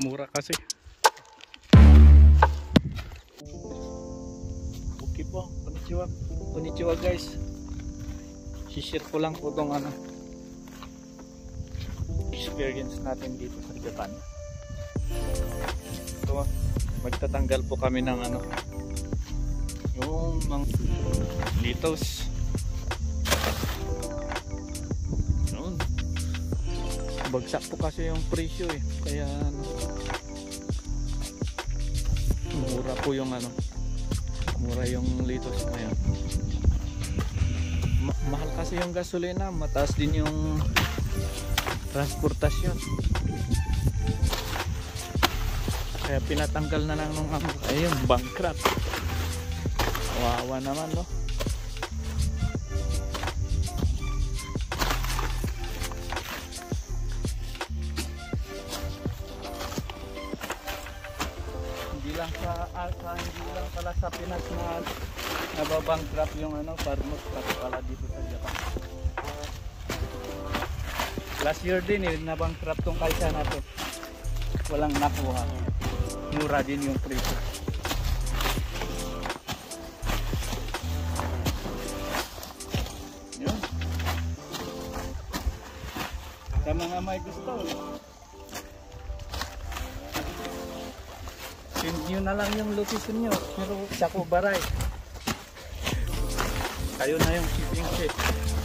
mura kasi. Okay po, konnichiwa. Konnichiwa guys. Share ko lang po itong experience natin dito sa Japan. So, magtatanggal po kami ng yung mga litos. Noon. Bagsak po kasi yung presyo kaya mura po yung mura yung litos ngayon. Mahal kasi yung gasolina, mataas din yung transportasyon. Kaya pinatanggal na lang nung ayun, bankrupt. Wawa naman, no? Hindi lang pala sa Pinas na nababankrupt yung farmers, pati pala dito sa Japan. Last year din nabankrupt tong kalsa na to. Walang nakuha. Mura din yung presyo. Yun. Sa mga may gusto, send nyo na lang yung location nyo. Pero sa Kubaray, kayo na yung shipping fee.